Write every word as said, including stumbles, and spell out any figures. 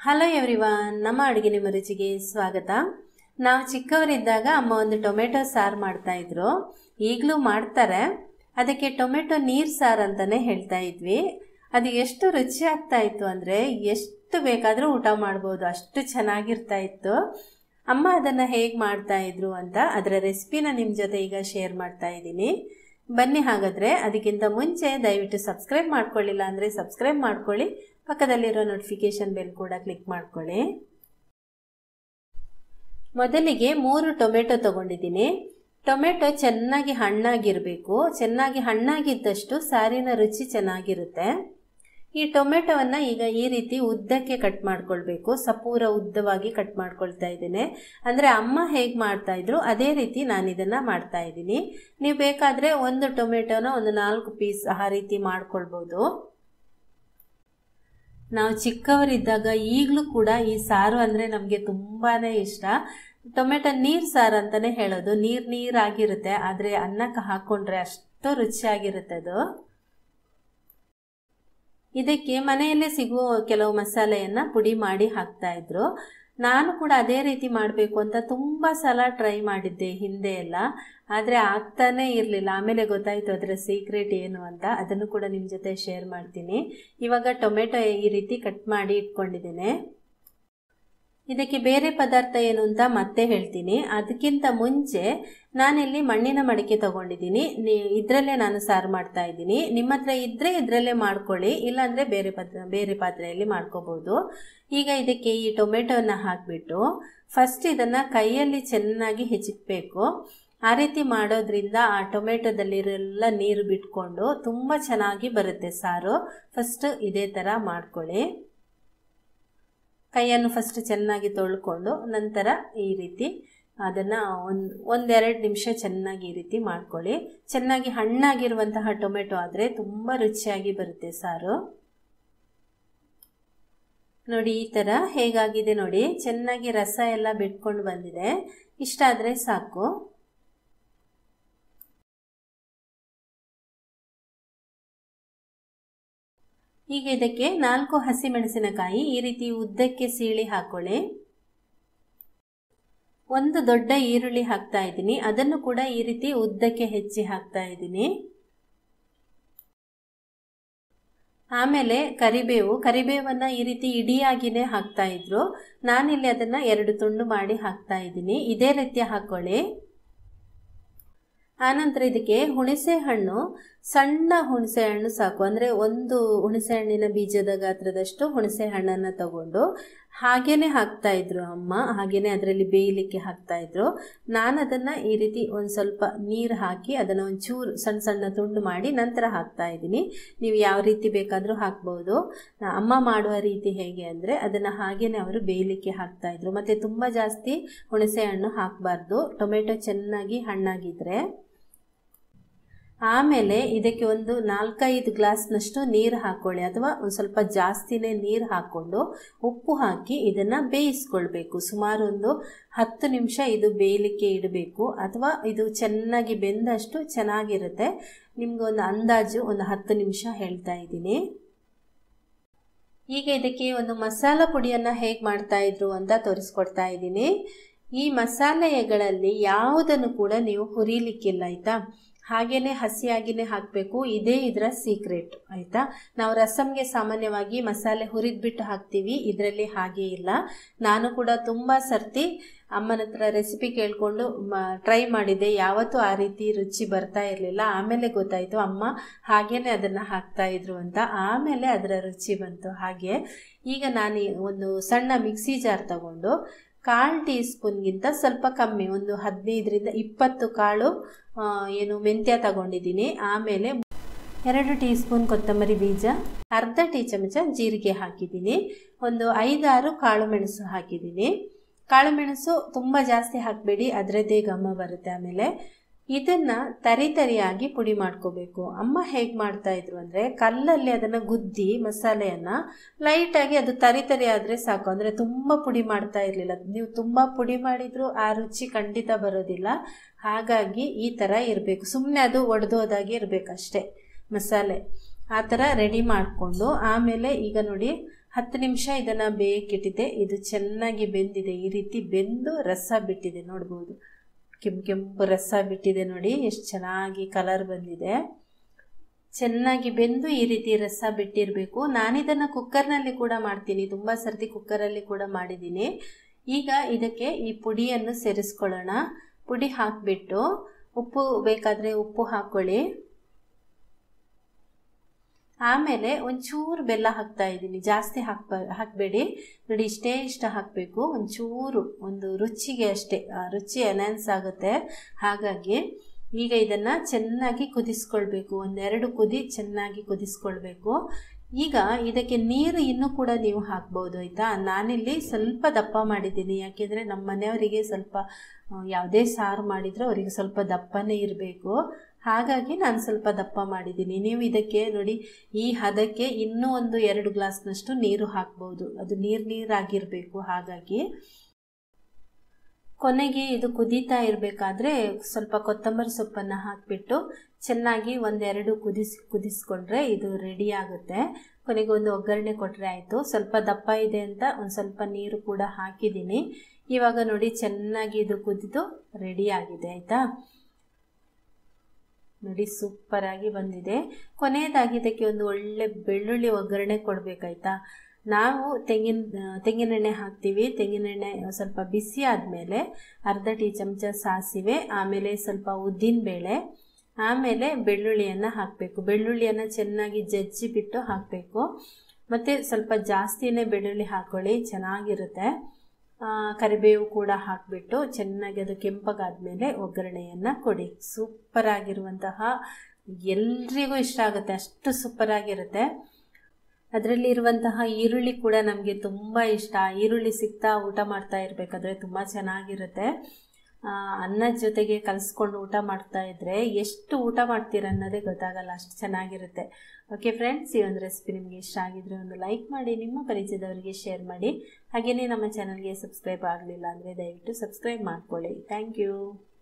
Hello everyone, ನಮ್ಮ ಅಡುಗೆ ನಿಮ್ಮ ರುಚಿಗೆ ಸ್ವಾಗತ. ನಾವು ಚಿಕ್ಕವರಿದ್ದಾಗ ಅಮ್ಮ ಒಂದು ಟೊಮೆಟೊ ಸಾರು ಮಾಡ್ತಾ ಇದ್ರು, ಈಗಲೂ ಮಾಡ್ತಾರೆ. ಅದಕ್ಕೆ ಟೊಮೆಟೊ ನೀರು ಸಾರು ಅಂತಾನೆ ಹೇಳ್ತಾ ಇದ್ವಿ. ಅದು ಎಷ್ಟು ರುಚಿ ಆಗ್ತಾ ಇತ್ತು ಅಂದರೆ ಎಷ್ಟು ಬೇಕಾದರೂ ಊಟ ಮಾಡ್ಬೋದು, ಅಷ್ಟು ಚೆನ್ನಾಗಿರ್ತಾ ಇತ್ತು. ಅಮ್ಮ ಅದನ್ನು ಹೇಗೆ ಮಾಡ್ತಾ ಇದ್ರು ಅಂತ ಅದರ ರೆಸಿಪಿನ ನಿಮ್ಮ ಜೊತೆ ಈಗ ಶೇರ್ ಮಾಡ್ತಾ ಇದ್ದೀನಿ. ಬನ್ನಿ ಹಾಗಾದರೆ. ಅದಕ್ಕಿಂತ ಮುಂಚೆ ದಯವಿಟ್ಟು ಸಬ್ಸ್ಕ್ರೈಬ್ ಮಾಡ್ಕೊಳ್ಳಿಲ್ಲ ಅಂದರೆ ಸಬ್ಸ್ಕ್ರೈಬ್ ಮಾಡ್ಕೊಳ್ಳಿ, ಪಕ್ಕದಲ್ಲಿರೋ ನೋಟಿಫಿಕೇಶನ್ ಬೆಲ್ ಕೂಡ ಕ್ಲಿಕ್ ಮಾಡ್ಕೊಳ್ಳಿ. ಮೊದಲಿಗೆ ಮೂರು ಟೊಮೆಟೊ ತಗೊಂಡಿದ್ದೀನಿ. ಟೊಮೆಟೊ ಚೆನ್ನಾಗಿ ಹಣ್ಣಾಗಿರಬೇಕು. ಚೆನ್ನಾಗಿ ಹಣ್ಣಾಗಿದ್ದಷ್ಟು ಸಾರಿನ ರುಚಿ ಚೆನ್ನಾಗಿರುತ್ತೆ. ಈ ಟೊಮೆಟೊವನ್ನು ಈಗ ಈ ರೀತಿ ಉದ್ದಕ್ಕೆ ಕಟ್ ಮಾಡ್ಕೊಳ್ಬೇಕು. ಸಪೂರ ಉದ್ದವಾಗಿ ಕಟ್ ಮಾಡ್ಕೊಳ್ತಾ ಇದ್ದೇನೆ. ಅಂದರೆ ಅಮ್ಮ ಹೇಗೆ ಮಾಡ್ತಾ ಇದ್ರು ಅದೇ ರೀತಿ ನಾನು ಇದನ್ನು ಮಾಡ್ತಾ ಇದ್ದೀನಿ. ನೀವು ಬೇಕಾದರೆ ಒಂದು ಟೊಮೆಟೊನ ಒಂದು ನಾಲ್ಕು ಪೀಸ್ ಆ ರೀತಿ ಮಾಡ್ಕೊಳ್ಬೋದು. ನಾವು ಚಿಕ್ಕವರಿದ್ದಾಗ ಈಗಲೂ ಕೂಡ ಈ ಸಾರು ಅಂದರೆ ನಮಗೆ ತುಂಬಾ ಇಷ್ಟ. ಟೊಮೆಟೊ ನೀರು ಸಾರು ಅಂತಲೇ ಹೇಳೋದು. ನೀರು ನೀರಾಗಿರುತ್ತೆ, ಆದರೆ ಅನ್ನಕ್ಕೆ ಹಾಕ್ಕೊಂಡ್ರೆ ಅಷ್ಟು ರುಚಿಯಾಗಿರುತ್ತೆ ಅದು. ಇದಕ್ಕೆ ಮನೆಯಲ್ಲೇ ಸಿಗುವ ಕೆಲವು ಮಸಾಲೆಯನ್ನು ಪುಡಿ ಮಾಡಿ ಹಾಕ್ತಾ ಇದ್ರು. ನಾನು ಕೂಡ ಅದೇ ರೀತಿ ಮಾಡಬೇಕು ಅಂತ ತುಂಬ ಸಲ ಟ್ರೈ ಮಾಡಿದ್ದೆ ಹಿಂದೆ ಎಲ್ಲ, ಆದರೆ ಆಗ್ತಾನೇ ಇರಲಿಲ್ಲ. ಆಮೇಲೆ ಗೊತ್ತಾಯಿತು ಅದರ ಸೀಕ್ರೆಟ್ ಏನು ಅಂತ. ಅದನ್ನು ಕೂಡ ನಿಮ್ಮ ಜೊತೆ ಶೇರ್ ಮಾಡ್ತೀನಿ. ಇವಾಗ ಟೊಮೆಟೊ ಈ ರೀತಿ ಕಟ್ ಮಾಡಿ ಇಟ್ಕೊಂಡಿದ್ದೇನೆ. ಇದಕ್ಕೆ ಬೇರೆ ಪದಾರ್ಥ ಏನು ಅಂತ ಮತ್ತೆ ಹೇಳ್ತೀನಿ. ಅದಕ್ಕಿಂತ ಮುಂಚೆ ನಾನಿಲ್ಲಿ ಮಣ್ಣಿನ ಮಡಿಕೆ ತಗೊಂಡಿದ್ದೀನಿ. ಇದರಲ್ಲೇ ನಾನು ಸಾರು ಮಾಡ್ತಾ ಇದ್ದೀನಿ. ನಿಮ್ಮ ಹತ್ರ ಇದ್ದರೆ ಇದರಲ್ಲೇ ಮಾಡ್ಕೊಳ್ಳಿ, ಇಲ್ಲಾಂದರೆ ಬೇರೆ ಪಾತ್ರೆ ಬೇರೆ ಪಾತ್ರೆಯಲ್ಲಿ ಮಾಡ್ಕೋಬೋದು. ಈಗ ಇದಕ್ಕೆ ಈ ಟೊಮೆಟೊನ ಹಾಕಿಬಿಟ್ಟು ಫಸ್ಟ್ ಇದನ್ನು ಕೈಯಲ್ಲಿ ಚೆನ್ನಾಗಿ ಹೆಚ್ಚಿಕ್ಬೇಕು. ಆ ರೀತಿ ಮಾಡೋದ್ರಿಂದ ಆ ಟೊಮೆಟೊದಲ್ಲಿರೆಲ್ಲ ನೀರು ಬಿಟ್ಕೊಂಡು ತುಂಬ ಚೆನ್ನಾಗಿ ಬರುತ್ತೆ ಸಾರು. ಫಸ್ಟ್ ಇದೇ ಥರ ಮಾಡ್ಕೊಳ್ಳಿ. ಕೈಯನ್ನು ಫಸ್ಟ್ ಚೆನ್ನಾಗಿ ತೊಳ್ಕೊಂಡು ನಂತರ ಈ ರೀತಿ ಅದನ್ನು ಒಂದು ಒಂದೆರಡು ನಿಮಿಷ ಚೆನ್ನಾಗಿ ಈ ರೀತಿ ಮಾಡ್ಕೊಳ್ಳಿ. ಚೆನ್ನಾಗಿ ಹಣ್ಣಾಗಿರುವಂತಹ ಟೊಮೆಟೊ ಆದರೆ ತುಂಬ ರುಚಿಯಾಗಿ ಬರುತ್ತೆ ಸಾರು. ನೋಡಿ ಈ ಥರ ಹೇಗಾಗಿದೆ ನೋಡಿ, ಚೆನ್ನಾಗಿ ರಸ ಎಲ್ಲ ಬಿಟ್ಕೊಂಡು ಬಂದಿದೆ. ಇಷ್ಟ ಆದರೆ ಸಾಕು. ಈಗ ಇದಕ್ಕೆ ನಾಲ್ಕು ಹಸಿಮೆಣಸಿನಕಾಯಿ ಈ ರೀತಿ ಉದ್ದಕ್ಕೆ ಸೀಳಿ ಹಾಕೊಳ್ಳಿ. ಒಂದು ದೊಡ್ಡ ಈರುಳ್ಳಿ ಹಾಕ್ತಾ ಇದ್ದೀನಿ, ಅದನ್ನು ಕೂಡ ಈ ರೀತಿ ಉದ್ದಕ್ಕೆ ಹೆಚ್ಚಿ ಹಾಕ್ತಾ ಇದ್ದೀನಿ. ಆಮೇಲೆ ಕರಿಬೇವು, ಕರಿಬೇವನ್ನು ಈ ರೀತಿ ಇಡಿಯಾಗಿನೇ ಹಾಕ್ತಾ ಇದ್ರು. ನಾನಿಲ್ಲಿ ಅದನ್ನು ಎರಡು ತುಂಡು ಮಾಡಿ ಹಾಕ್ತಾ ಇದ್ದೀನಿ. ಇದೇ ರೀತಿ ಹಾಕೊಳ್ಳಿ. ಆನಂತರ ಇದಕ್ಕೆ ಹುಣಸೆ ಹಣ್ಣು, ಸಣ್ಣ ಹುಣಸೆ ಹಣ್ಣು ಸಾಕು. ಅಂದರೆ ಒಂದು ಹುಣಸೆ ಹಣ್ಣಿನ ಬೀಜದ ಗಾತ್ರದಷ್ಟು ಹುಣಸೆ ಹಣ್ಣನ್ನು ತಗೊಂಡು ಹಾಗೇನೆ ಹಾಕ್ತಾ ಇದ್ರು ಅಮ್ಮ. ಹಾಗೇನೆ ಅದರಲ್ಲಿ ಬೇಯಲಿಕ್ಕೆ ಹಾಕ್ತಾ ಇದ್ರು. ನಾನು ಅದನ್ನು ಈ ರೀತಿ ಒಂದು ಸ್ವಲ್ಪ ನೀರು ಹಾಕಿ ಅದನ್ನು ಒಂಚೂರು ಸಣ್ಣ ಸಣ್ಣ ತುಂಡು ಮಾಡಿ ನಂತರ ಹಾಕ್ತಾ ಇದ್ದೀನಿ. ನೀವು ಯಾವ ರೀತಿ ಬೇಕಾದರೂ ಹಾಕ್ಬೋದು. ಅಮ್ಮ ಮಾಡುವ ರೀತಿ ಹೇಗೆ ಅಂದರೆ ಅದನ್ನು ಹಾಗೇನೆ ಅವರು ಬೇಯಲಿಕ್ಕೆ ಹಾಕ್ತಾ ಇದ್ರು. ಮತ್ತು ತುಂಬ ಜಾಸ್ತಿ ಹುಣಸೆ ಹಣ್ಣು ಹಾಕಬಾರ್ದು, ಟೊಮೆಟೊ ಚೆನ್ನಾಗಿ ಹಣ್ಣಾಗಿದ್ರೆ. ಆಮೇಲೆ ಇದಕ್ಕೆ ಒಂದು ನಾಲ್ಕೈದು ಗ್ಲಾಸ್ನಷ್ಟು ನೀರು ಹಾಕ್ಕೊಳ್ಳಿ, ಅಥವಾ ಒಂದು ಸ್ವಲ್ಪ ಜಾಸ್ತಿನೇ ನೀರು ಹಾಕ್ಕೊಂಡು ಉಪ್ಪು ಹಾಕಿ ಇದನ್ನು ಬೇಯಿಸ್ಕೊಳ್ಬೇಕು. ಸುಮಾರು ಒಂದು ಹತ್ತು ನಿಮಿಷ ಇದು ಬೇಯಲಿಕ್ಕೆ ಇಡಬೇಕು, ಅಥವಾ ಇದು ಚೆನ್ನಾಗಿ ಬೆಂದಷ್ಟು ಚೆನ್ನಾಗಿರುತ್ತೆ. ನಿಮಗೊಂದು ಅಂದಾಜು ಒಂದು ಹತ್ತು ನಿಮಿಷ ಹೇಳ್ತಾ ಇದ್ದೀನಿ. ಈಗ ಇದಕ್ಕೆ ಒಂದು ಮಸಾಲ ಪುಡಿಯನ್ನು ಹೇಗೆ ಮಾಡ್ತಾ ಇದ್ರು ಅಂತ ತೋರಿಸ್ಕೊಡ್ತಾ ಇದ್ದೀನಿ. ಈ ಮಸಾಲೆಗಳಲ್ಲಿ ಯಾವುದನ್ನು ಕೂಡ ನೀವು ಹುರಿಲಿಕ್ಕಿಲ್ಲ, ಆಯಿತಾ. ಹಾಗೇನೆ ಹಸಿಯಾಗಿನೇ ಹಾಕಬೇಕು. ಇದೇ ಇದರ ಸೀಕ್ರೆಟ್, ಆಯಿತಾ. ನಾವು ರಸಮ್ಗೆ ಸಾಮಾನ್ಯವಾಗಿ ಮಸಾಲೆ ಹುರಿದ್ಬಿಟ್ಟು ಹಾಕ್ತೀವಿ, ಇದರಲ್ಲಿ ಹಾಗೇ ಇಲ್ಲ. ನಾನು ಕೂಡ ತುಂಬ ಸರ್ತಿ ಅಮ್ಮನ ಹತ್ರ ರೆಸಿಪಿ ಕೇಳಿಕೊಂಡು ಟ್ರೈ ಮಾಡಿದ್ದೆ, ಯಾವತ್ತೂ ಆ ರೀತಿ ರುಚಿ ಬರ್ತಾ ಇರಲಿಲ್ಲ. ಆಮೇಲೆ ಗೊತ್ತಾಯಿತು ಅಮ್ಮ ಹಾಗೇನೆ ಅದನ್ನು ಹಾಕ್ತಾ ಇದ್ರು ಅಂತ. ಆಮೇಲೆ ಅದರ ರುಚಿ ಬಂತು ಹಾಗೆ. ಈಗ ನಾನು ಒಂದು ಸಣ್ಣ ಮಿಕ್ಸಿ ಜಾರ್ ತಗೊಂಡು ಕಾಲು ಟೀ ಸ್ಪೂನ್ಗಿಂತ ಸ್ವಲ್ಪ ಕಮ್ಮಿ, ಒಂದು ಹದಿನೈದರಿಂದ ಇಪ್ಪತ್ತು ಕಾಳು ಏನು ಮೆಂತ್ಯ ತಗೊಂಡಿದ್ದೀನಿ. ಆಮೇಲೆ ಎರಡು ಟೀ ಸ್ಪೂನ್ ಕೊತ್ತಂಬರಿ ಬೀಜ, ಅರ್ಧ ಟೀ ಚಮಚ ಜೀರಿಗೆ ಹಾಕಿದ್ದೀನಿ. ಒಂದು ಐದಾರು ಕಾಳು ಮೆಣಸು ಹಾಕಿದ್ದೀನಿ. ಕಾಳು ಮೆಣಸು ತುಂಬ ಜಾಸ್ತಿ ಹಾಕಬೇಡಿ, ಅದರದ್ದೇ ಘಮ ಬರುತ್ತೆ. ಆಮೇಲೆ ಇದನ್ನು ತರಿ ತರಿಯಾಗಿ ಪುಡಿ ಮಾಡ್ಕೋಬೇಕು. ಅಮ್ಮ ಹೇಗೆ ಮಾಡ್ತಾ ಇದ್ರು ಅಂದರೆ ಕಲ್ಲಲ್ಲಿ ಅದನ್ನು ಗುದ್ದಿ ಮಸಾಲೆಯನ್ನು ಲೈಟಾಗಿ ಅದು ತರಿ ತರಿ ಆದರೆ ಸಾಕು. ಅಂದರೆ ತುಂಬ ಪುಡಿ ಮಾಡ್ತಾ ಇರಲಿಲ್ಲ. ನೀವು ತುಂಬ ಪುಡಿ ಮಾಡಿದರೂ ಆ ರುಚಿ ಖಂಡಿತ ಬರೋದಿಲ್ಲ. ಹಾಗಾಗಿ ಈ ಥರ ಇರಬೇಕು, ಸುಮ್ಮನೆ ಅದು ಒಡೆದೋದಾಗಿ ಇರಬೇಕಷ್ಟೇ ಮಸಾಲೆ. ಆ ಥರ ರೆಡಿ ಮಾಡಿಕೊಂಡು ಆಮೇಲೆ ಈಗ ನೋಡಿ ಹತ್ತು ನಿಮಿಷ ಇದನ್ನು ಬೇಯಕ್ಕಿಟ್ಟಿದ್ದೆ. ಇದು ಚೆನ್ನಾಗಿ ಬೆಂದಿದೆ. ಈ ರೀತಿ ಬೆಂದು ರಸ ಬಿಟ್ಟಿದೆ ನೋಡ್ಬೋದು. ಕೆಂಪು ಕೆಂಪು ರಸ ಬಿಟ್ಟಿದೆ ನೋಡಿ, ಎಷ್ಟು ಚೆನ್ನಾಗಿ ಕಲರ್ ಬಂದಿದೆ. ಚೆನ್ನಾಗಿ ಬೆಂದು ಈ ರೀತಿ ರಸ ಬಿಟ್ಟಿರಬೇಕು. ನಾನಿದನ್ನು ಕುಕ್ಕರ್ನಲ್ಲಿ ಕೂಡ ಮಾಡ್ತೀನಿ, ತುಂಬ ಸರ್ತಿ ಕುಕ್ಕರಲ್ಲಿ ಕೂಡ ಮಾಡಿದ್ದೀನಿ. ಈಗ ಇದಕ್ಕೆ ಈ ಪುಡಿಯನ್ನು ಸೇರಿಸ್ಕೊಳ್ಳೋಣ. ಪುಡಿ ಹಾಕಿಬಿಟ್ಟು ಉಪ್ಪು ಬೇಕಾದರೆ ಉಪ್ಪು ಹಾಕ್ಕೊಳ್ಳಿ. ಆಮೇಲೆ ಒಂಚೂರು ಬೆಲ್ಲ ಹಾಕ್ತಾ ಇದ್ದೀನಿ, ಜಾಸ್ತಿ ಹಾಕ್ಬ ಹಾಕಬೇಡಿ ನೋಡಿ, ಇಷ್ಟೇ ಇಷ್ಟ ಹಾಕಬೇಕು. ಒಂಚೂರು ಒಂದು ರುಚಿಗೆ ಅಷ್ಟೇ, ರುಚಿ ಎನ್ಹಾನ್ಸ್ ಆಗುತ್ತೆ. ಹಾಗಾಗಿ ಈಗ ಇದನ್ನು ಚೆನ್ನಾಗಿ ಕುದಿಸ್ಕೊಳ್ಬೇಕು. ಒಂದೆರಡು ಕುದಿ ಚೆನ್ನಾಗಿ ಕುದಿಸ್ಕೊಳ್ಬೇಕು. ಈಗ ಇದಕ್ಕೆ ನೀರು ಇನ್ನೂ ಕೂಡ ನೀವು ಹಾಕ್ಬೋದು ಆಯಿತಾ. ನಾನಿಲ್ಲಿ ಸ್ವಲ್ಪ ದಪ್ಪ ಮಾಡಿದ್ದೀನಿ, ಯಾಕೆಂದರೆ ನಮ್ಮ ಮನೆಯವರಿಗೆ ಸ್ವಲ್ಪ ಯಾವುದೇ ಸಾರು ಮಾಡಿದರೂ ಅವರಿಗೆ ಸ್ವಲ್ಪ ದಪ್ಪನೇ ಇರಬೇಕು. ಹಾಗಾಗಿ ನಾನು ಸ್ವಲ್ಪ ದಪ್ಪ ಮಾಡಿದ್ದೀನಿ. ನೀವು ಇದಕ್ಕೆ ನೋಡಿ, ಈ ಹದಕ್ಕೆ ಇನ್ನೂ ಒಂದು ಎರಡು ಗ್ಲಾಸ್ನಷ್ಟು ನೀರು ಹಾಕ್ಬೋದು. ಅದು ನೀರು ನೀರಾಗಿರಬೇಕು. ಹಾಗಾಗಿ ಕೊನೆಗೆ ಇದು ಕುದೀತಾ ಇರಬೇಕಾದ್ರೆ ಸ್ವಲ್ಪ ಕೊತ್ತಂಬರಿ ಸೊಪ್ಪನ್ನು ಹಾಕಿಬಿಟ್ಟು ಚೆನ್ನಾಗಿ ಒಂದೆರಡು ಕುದಿಸಿ ಕುದಿಸ್ಕೊಂಡ್ರೆ ಇದು ರೆಡಿ ಆಗುತ್ತೆ. ಕೊನೆಗೆ ಒಂದು ಒಗ್ಗರಣೆ ಕೊಟ್ಟರೆ ಆಯಿತು. ಸ್ವಲ್ಪ ದಪ್ಪ ಇದೆ ಅಂತ ಒಂದು ಸ್ವಲ್ಪ ನೀರು ಕೂಡ ಹಾಕಿದ್ದೀನಿ. ಇವಾಗ ನೋಡಿ ಚೆನ್ನಾಗಿ ಇದು ಕುದಿದು ರೆಡಿ ಆಗಿದೆ ಆಯಿತಾ. ನೋಡಿ ಸೂಪರಾಗಿ ಬಂದಿದೆ. ಕೊನೆಯದಾಗಿ ಇದಕ್ಕೆ ಒಂದು ಒಳ್ಳೆ ಬೆಳ್ಳುಳ್ಳಿ ಒಗ್ಗರಣೆ ಕೊಡಬೇಕಾಯ್ತಾ. ನಾವು ತೆಂಗಿನ ತೆಂಗಿನೆಣ್ಣೆ ಹಾಕ್ತೀವಿ. ತೆಂಗಿನೆಣ್ಣೆ ಸ್ವಲ್ಪ ಬಿಸಿ ಆದಮೇಲೆ ಅರ್ಧ ಟೀ ಚಮಚ ಸಾಸಿವೆ, ಆಮೇಲೆ ಸ್ವಲ್ಪ ಉದ್ದಿನಬೇಳೆ, ಆಮೇಲೆ ಬೆಳ್ಳುಳ್ಳಿಯನ್ನು ಹಾಕಬೇಕು. ಬೆಳ್ಳುಳ್ಳಿಯನ್ನು ಚೆನ್ನಾಗಿ ಜಜ್ಜಿ ಬಿಟ್ಟು ಹಾಕಬೇಕು. ಮತ್ತು ಸ್ವಲ್ಪ ಜಾಸ್ತಿನೇ ಬೆಳ್ಳುಳ್ಳಿ ಹಾಕ್ಕೊಳ್ಳಿ, ಚೆನ್ನಾಗಿರುತ್ತೆ. ಕರಿಬೇವು ಕೂಡ ಹಾಕಿಬಿಟ್ಟು ಚೆನ್ನಾಗಿ ಅದು ಕೆಂಪಗಾದ್ಮೇಲೆ ಒಗ್ಗರಣೆಯನ್ನು ಕೊಡಿ. ಸೂಪರಾಗಿರುವಂತಹ, ಎಲ್ರಿಗೂ ಇಷ್ಟ ಆಗುತ್ತೆ, ಅಷ್ಟು ಸೂಪರಾಗಿರುತ್ತೆ. ಅದರಲ್ಲಿರುವಂತಹ ಈರುಳ್ಳಿ ಕೂಡ ನಮಗೆ ತುಂಬ ಇಷ್ಟ. ಈರುಳ್ಳಿ ಸಿಗ್ತಾ ಊಟ ಮಾಡ್ತಾ ಇರಬೇಕಾದ್ರೆ ತುಂಬ ಚೆನ್ನಾಗಿರುತ್ತೆ. ಅನ್ನದ ಜೊತೆಗೆ ಕಲಿಸ್ಕೊಂಡು ಊಟ ಮಾಡ್ತಾ ಇದ್ದರೆ ಎಷ್ಟು ಊಟ ಮಾಡ್ತೀರ ಅನ್ನೋದೇ ಗೊತ್ತಾಗಲ್ಲ, ಅಷ್ಟು ಚೆನ್ನಾಗಿರುತ್ತೆ. ಓಕೆ ಫ್ರೆಂಡ್ಸ್, ಈ ಒಂದು ರೆಸಿಪಿ ನಿಮಗೆ ಇಷ್ಟ ಆಗಿದ್ರೆ ಒಂದು ಲೈಕ್ ಮಾಡಿ, ನಿಮ್ಮ ಪರಿಚಯದವರಿಗೆ ಶೇರ್ ಮಾಡಿ. ಹಾಗೆಯೇ ನಮ್ಮ ಚಾನಲ್ಗೆ ಸಬ್ಸ್ಕ್ರೈಬ್ ಆಗಲಿಲ್ಲ ಅಂದರೆ ದಯವಿಟ್ಟು ಸಬ್ಸ್ಕ್ರೈಬ್ ಮಾಡ್ಕೊಳ್ಳಿ. Thank you.